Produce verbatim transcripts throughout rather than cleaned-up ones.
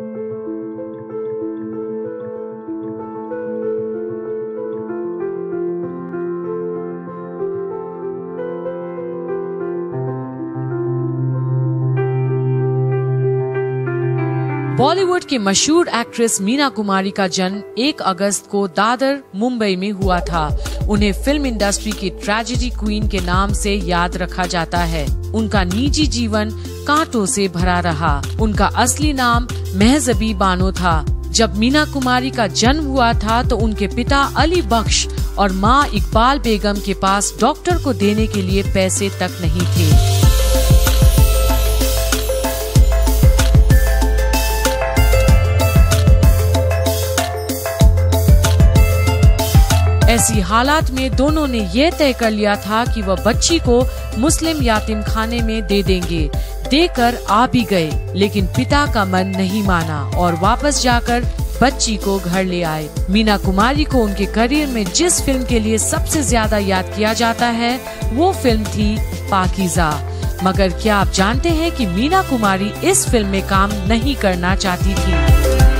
बॉलीवुड की मशहूर एक्ट्रेस मीना कुमारी का जन्म एक अगस्त को दादर, मुंबई में हुआ था। उन्हें फिल्म इंडस्ट्री की ट्रेजेडी क्वीन के नाम से याद रखा जाता है। उनका निजी जीवन कांटों से भरा रहा। उनका असली नाम महजबी बानो था। जब मीना कुमारी का जन्म हुआ था तो उनके पिता अली बख्श और माँ इकबाल बेगम के पास डॉक्टर को देने के लिए पैसे तक नहीं थे। ऐसी हालात में दोनों ने ये तय कर लिया था कि वह बच्ची को मुस्लिम यातीम खाने में दे देंगे। देकर आ भी गए, लेकिन पिता का मन नहीं माना और वापस जाकर बच्ची को घर ले आए। मीना कुमारी को उनके करियर में जिस फिल्म के लिए सबसे ज्यादा याद किया जाता है वो फिल्म थी पाकीज़ा। मगर क्या आप जानते हैं कि मीना कुमारी इस फिल्म में काम नहीं करना चाहती थी।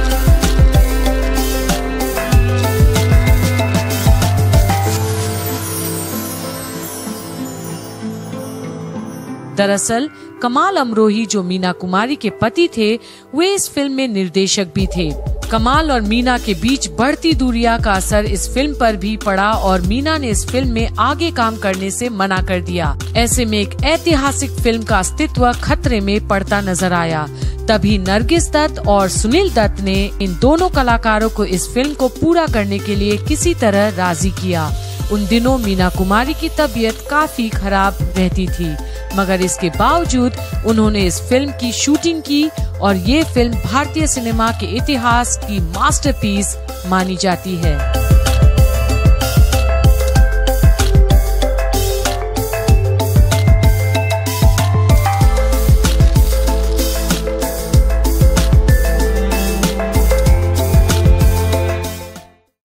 दरअसल कमाल अमरोही जो मीना कुमारी के पति थे, वे इस फिल्म में निर्देशक भी थे। कमाल और मीना के बीच बढ़ती दूरियां का असर इस फिल्म पर भी पड़ा और मीना ने इस फिल्म में आगे काम करने से मना कर दिया। ऐसे में एक ऐतिहासिक फिल्म का अस्तित्व खतरे में पड़ता नजर आया। तभी नरगिस दत्त और सुनील दत्त ने इन दोनों कलाकारों को इस फिल्म को पूरा करने के लिए किसी तरह राजी किया। उन दिनों मीना कुमारी की तबीयत काफी खराब रहती थी, मगर इसके बावजूद उन्होंने इस फिल्म की शूटिंग की और ये फिल्म भारतीय सिनेमा के इतिहास की मास्टरपीस मानी जाती है।